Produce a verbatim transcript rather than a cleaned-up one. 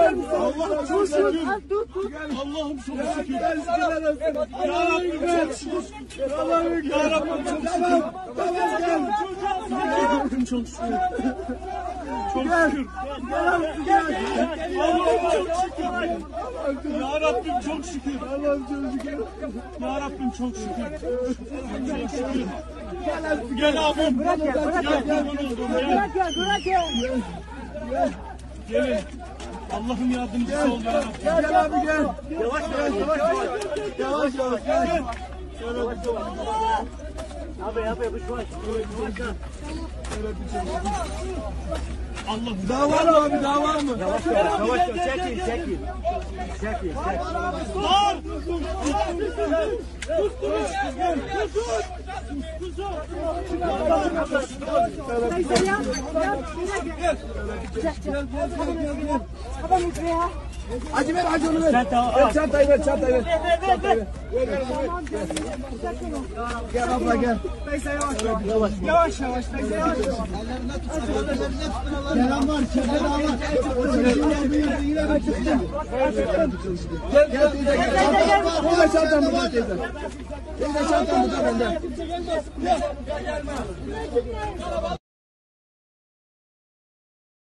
Allah'ım çok şükür. Allah'ım çok şükür. Ya Rabbim çok şükür. Ya Rabbim çok şükür. Ya Rabbim çok şükür. Çok şükür. Allah'ım çok şükür. Ya Rabbim çok şükür. Allah'ım çok şükür. Ya Rabbim çok şükür. Çok şükür. Gel abim. Gel kurban oldum. Bırak gel, bırak gel. Gelin. Allah'ın yardımcısı ol ya Rabbim. Gel abi gel. Yavaş yavaş yavaş. Yavaş yavaş gel. Abi abi bu şu an. Allah Daha var mı abi? Daha var mı? Yavaş yavaş yavaş çekin çekin. Çekin çekin. var. Teyze ya. Hacı ver hacı onu ver. Ver çantayı ver çantayı ver. Çantayı ver. Gel abla gel. Yavaş yavaş yavaş. Kerem var, Kerem var. Gel gel teyze gel. Teyze çantam burada teyze. Teyze çantam burada bende.